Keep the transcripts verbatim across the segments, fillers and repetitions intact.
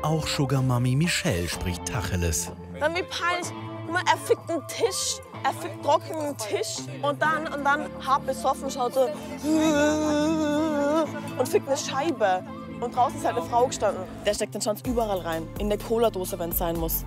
Auch Sugar Mami Michelle spricht Tacheles. Dann wie peinlich. Guck mal, er fickt einen Tisch, er fickt trockenen Tisch und dann, und dann hart besoffen schaut so und fickt eine Scheibe. Und draußen ist halt eine Frau gestanden. Der steckt den Schwanz überall rein, in der Cola-Dose, wenn es sein muss.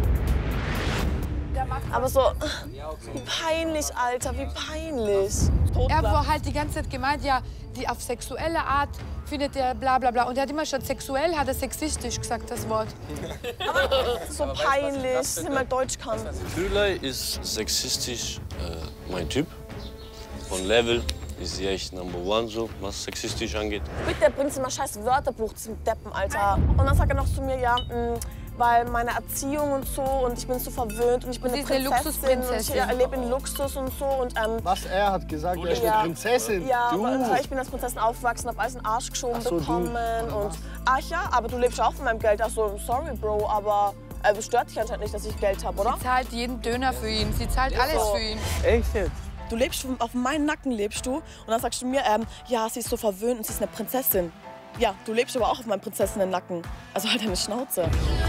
Aber so, wie peinlich, Alter, wie peinlich. Er war halt die ganze Zeit gemeint, ja, die auf sexuelle Art findet er bla bla bla. Und er hat immer schon sexuell, hat er sexistisch gesagt, das Wort. So peinlich, dass ich mal Deutsch kann. Tülay ist sexistisch äh, mein Typ. Von Level ist sie echt Number One, so, was sexistisch angeht. Bitte bringst du mal scheiß Wörterbuch zum Deppen, Alter. Und dann sagt er noch zu mir, ja, mh, weil meine Erziehung und so und ich bin so verwöhnt und ich bin Und eine sie ist eine Prinzessin Luxusprinzessin. und ich lebe in Luxus und so. Und, ähm, Was er hat gesagt, er ist ja, eine Prinzessin. Ja, du. aber ich bin als Prinzessin aufgewachsen, hab alles in den Arsch geschoben Ach so, bekommen. du. Und, ach ja, aber du lebst auch von meinem Geld. Ach so, sorry, Bro, aber äh, es stört dich anscheinend nicht, dass ich Geld habe, oder? Sie zahlt jeden Döner für ihn, sie zahlt alles für ihn. Echt jetzt? Du lebst, auf meinen Nacken lebst du und dann sagst du mir, ähm, ja, sie ist so verwöhnt und sie ist eine Prinzessin. Ja, du lebst aber auch auf meinem Prinzessinnen-Nacken. Also halt deine Schnauze.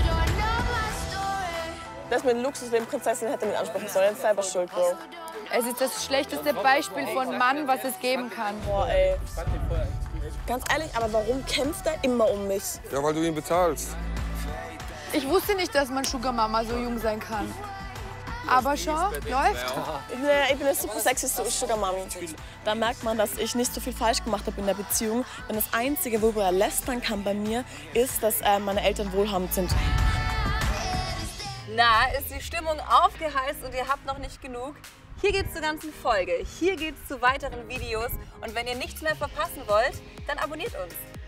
Das mit dem Luxusleben Prinzessin hätte nicht ansprechen sollen. Jetzt selber schuld, Bro. Es ist das schlechteste Beispiel von Mann, was es geben kann. Boah, ey. Ganz ehrlich, aber warum kämpft er immer um mich? Ja, weil du ihn bezahlst. Ich wusste nicht, dass man Sugar Mama so jung sein kann. Aber schon, läuft. Ich bin, eine, ich bin eine super sexy Sugar Mami. Da merkt man, dass ich nicht so viel falsch gemacht habe in der Beziehung. Denn das Einzige, worüber er lästern kann bei mir, ist, dass äh, meine Eltern wohlhabend sind. Na, ist die Stimmung aufgeheizt und ihr habt noch nicht genug? Hier geht's zur ganzen Folge, hier geht's zu weiteren Videos und wenn ihr nichts mehr verpassen wollt, dann abonniert uns.